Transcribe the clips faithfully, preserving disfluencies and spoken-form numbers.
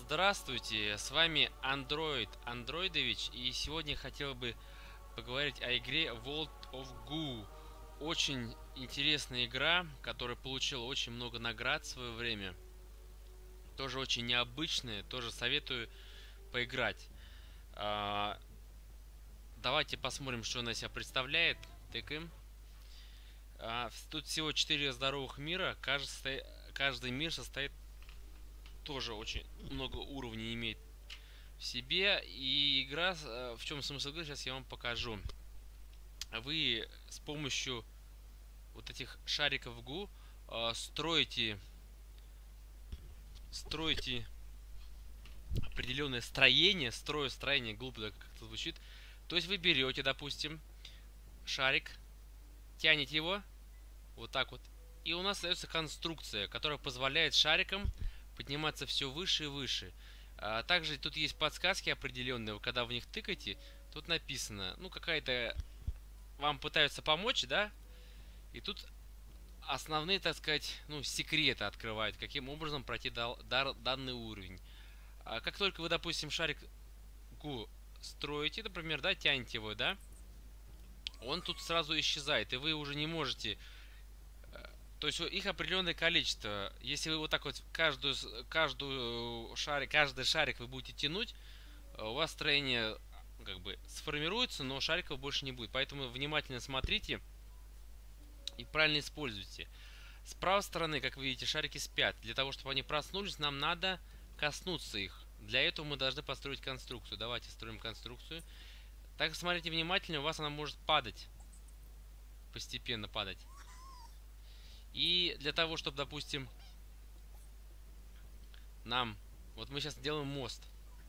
Здравствуйте, с вами Android Андроидович, и сегодня хотел бы поговорить о игре World of Goo. Очень интересная игра, которая получила очень много наград в свое время. Тоже очень необычная, тоже советую поиграть. А, давайте посмотрим, что она себя представляет. Тыкаем. А, тут всего четыре здоровых мира, каждый, каждый мир состоит тоже очень много уровней имеет в себе. И игра, в чем смысл игры, сейчас я вам покажу. Вы с помощью вот этих шариков Гу э, строите строите определенное строение, строю строение, глупо как это звучит. То есть вы берете, допустим, шарик, тянете его вот так вот, и у нас остается конструкция, которая позволяет шарикам подниматься все выше и выше. А также тут есть подсказки определенные, когда в них тыкаете, тут написано, ну какая-то вам пытаются помочь, да? И тут основные, так сказать, ну, секреты открывают, каким образом пройти дал, дар, данный уровень. А как только вы, допустим, шарик Гу строите, например, да, тянете его, да, он тут сразу исчезает, и вы уже не можете. То есть их определенное количество. Если вы вот так вот каждую, каждую шарик, каждый шарик вы будете тянуть, у вас строение как бы сформируется, но шариков больше не будет. Поэтому внимательно смотрите и правильно используйте. С правой стороны, как вы видите, шарики спят. Для того, чтобы они проснулись, нам надо коснуться их. Для этого мы должны построить конструкцию. Давайте строим конструкцию. Так, смотрите внимательно, у вас она может падать. Постепенно падать. И для того, чтобы, допустим, нам... Вот мы сейчас делаем мост.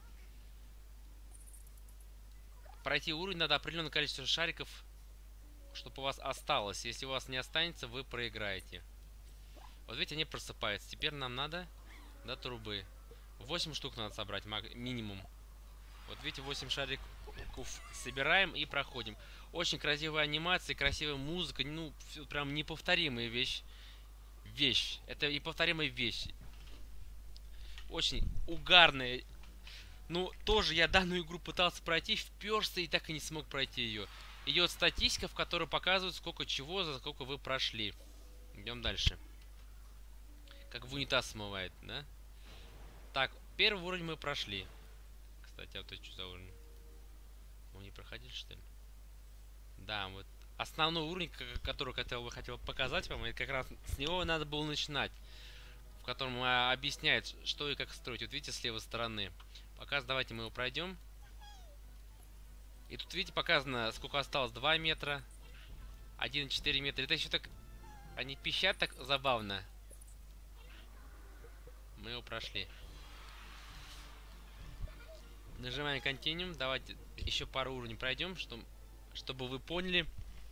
Пройти уровень надо определенное количество шариков, чтобы у вас осталось. Если у вас не останется, вы проиграете. Вот видите, они просыпаются. Теперь нам надо до трубы. восемь штук надо собрать, минимум. Вот видите, восемь шариков собираем и проходим. Очень красивая анимация, красивая музыка. Ну, прям неповторимая вещь. Вещь. Это неповторимая вещь. Очень угарная. Ну, тоже я данную игру пытался пройти, вперся и так и не смог пройти ее. Идет статистика, в которой показывает, сколько чего, за сколько вы прошли. Идем дальше. Как в унитаз смывает, да? Так, первый уровень мы прошли. Кстати, а вот это что за уровень? Мы не проходили, что ли? Да, вот основной уровень, который хотел бы хотел показать вам, и как раз с него надо было начинать. В котором объясняет, что и как строить. Вот видите, с левой стороны. Показ, давайте мы его пройдем. И тут, видите, показано, сколько осталось. два метра. один и четыре метра. Это еще так... Они пищат так забавно. Мы его прошли. Нажимаем Continuum. Давайте еще пару уровней пройдем, чтобы, чтобы вы поняли,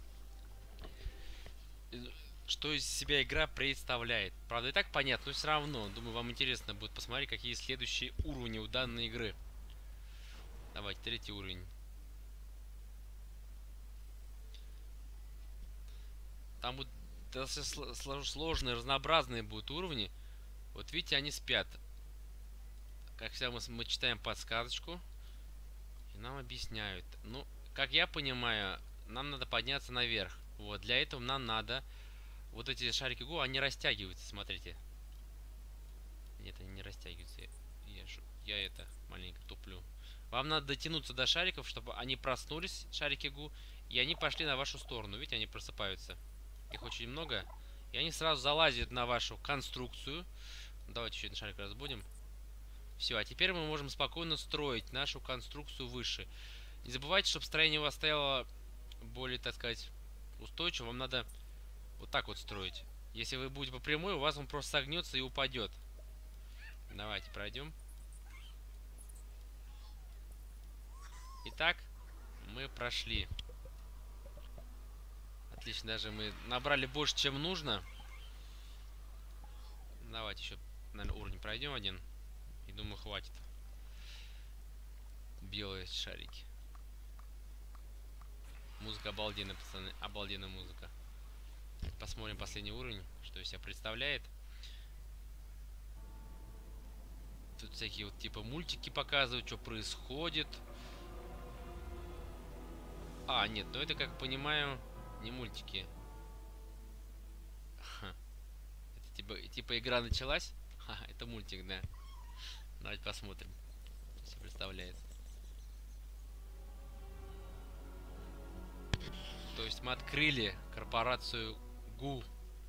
что из себя игра представляет. Правда, и так понятно, но все равно. Думаю, вам интересно будет посмотреть, какие следующие уровни у данной игры. Давайте, третий уровень. Там будут сложные, разнообразные будут уровни. Вот видите, они спят. Как всегда, мы, мы читаем подсказочку. И нам объясняют. Ну, как я понимаю, нам надо подняться наверх. Вот, для этого нам надо... Вот эти шарики Гу, они растягиваются, смотрите. Нет, они не растягиваются. Я, я, я это маленько туплю. Вам надо дотянуться до шариков, чтобы они проснулись, шарики Гу, и они пошли на вашу сторону. Видите, они просыпаются. Их очень много. И они сразу залазят на вашу конструкцию. Давайте еще один шарик разбудим. Все, а теперь мы можем спокойно строить нашу конструкцию выше. Не забывайте, чтобы строение у вас стояло более, так сказать, устойчиво. Вам надо вот так вот строить. Если вы будете по прямой, у вас он просто согнется и упадет. Давайте пройдем. Итак, мы прошли. Отлично, даже мы набрали больше, чем нужно. Давайте еще, наверное, уровень пройдем один. И думаю, хватит. Белые шарики. Музыка обалденная, пацаны. Обалденная музыка. Посмотрим последний уровень, что из себя представляет. Тут всякие вот типа мультики показывают, что происходит. А, нет, ну это, как понимаю, не мультики. Ха. Это типа, типа игра началась? Ха, это мультик, да. Давайте посмотрим, что представляет. То есть мы открыли корпорацию Гу.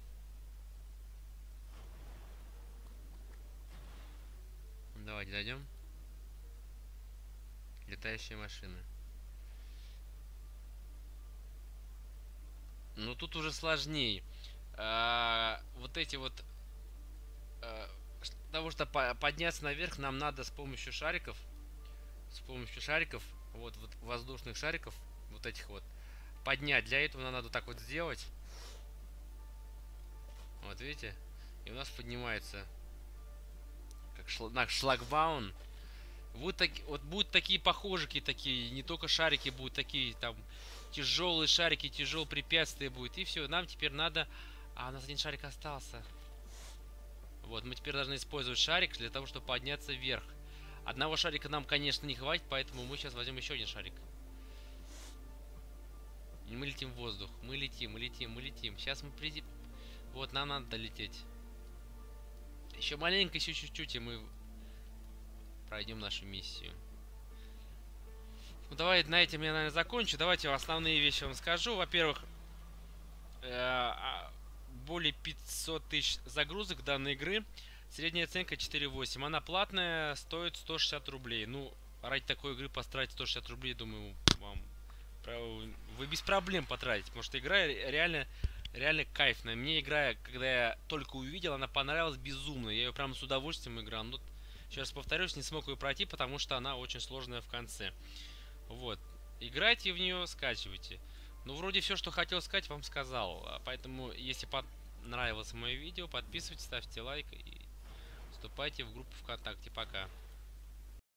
Давайте зайдем. Летающие машины. Ну тут уже сложнее. А, вот эти вот... А, для того, чтобы по подняться наверх, нам надо с помощью шариков. С помощью шариков, вот, вот воздушных шариков, вот этих вот, поднять. Для этого нам надо так вот сделать. Вот видите? И у нас поднимается как шл наш шлагбаум. Вот, так, вот будут такие похожики, такие, не только шарики будут такие, там, тяжелые шарики, тяжелые препятствия будет. И все, нам теперь надо... А, у нас один шарик остался. Вот, мы теперь должны использовать шарик для того, чтобы подняться вверх. Одного шарика нам, конечно, не хватит, поэтому мы сейчас возьмем еще один шарик. И мы летим в воздух. Мы летим, мы летим, мы летим. Сейчас мы придем... Вот, нам надо долететь. Еще маленько, еще чуть-чуть, и мы пройдем нашу миссию. Ну, давай на этом я, наверное, закончу. Давайте основные вещи вам скажу. Во-первых, более пятисот тысяч загрузок данной игры. Средняя оценка четыре восемь. Она платная, стоит сто шестьдесят рублей. Ну, ради такой игры потратить сто шестьдесят рублей, думаю, вам... Вы без проблем потратите, потому что игра реально, реально кайфная. Мне игра, когда я только увидел, она понравилась безумно. Я ее прям с удовольствием играл. Но, еще раз повторюсь, не смог ее пройти, потому что она очень сложная в конце. Вот. Играйте в нее, скачивайте. Ну, вроде все, что хотел сказать, вам сказал. Поэтому, если понравилось мое видео, подписывайтесь, ставьте лайк и вступайте в группу ВКонтакте. Пока.